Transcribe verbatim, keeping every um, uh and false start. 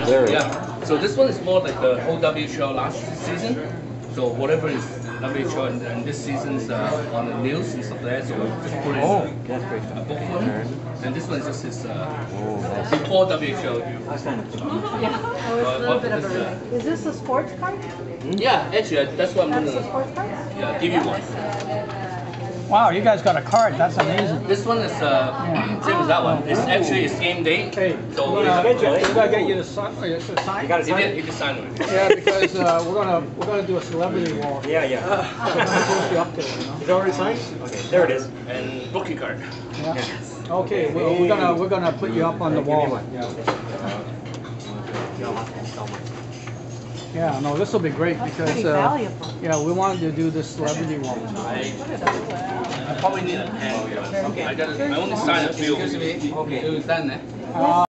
Very. Yeah. So this one is more like the whole W H L last season. So whatever is W H L and, and this season's uh, on the news and stuff like that. So just put in Oh, uh, that's great. a book for him. And this one is just his uh, Oh, that's before W H L. that's kind of Yeah, oh, it's a little bit of a. Is this a sports card? Yeah, actually, that's what I'm That's a gonna sports card? yeah, give you one. Wow, you guys got a card. That's amazing. This one is uh, same as that one. It's actually it's game day. Hey, So we're we gonna, have, we gotta get you to sign. uh, to sign. You got to you sign can, it? you can sign it. Yeah, because uh, we're gonna we're gonna do a celebrity wall. Yeah, yeah. So we're gonna post you up there, you know. Is it already signed? Okay, there it is. And rookie card. Yeah. Okay, well, we're gonna we're gonna put you up on the Give me wall. one. Yeah, no, this will be great because Pretty uh, valuable. yeah, we wanted to do this celebrity wall. I, I probably need a pen. Okay. I got I only signed a few. Excuse me. Okay. It was done, eh? Uh,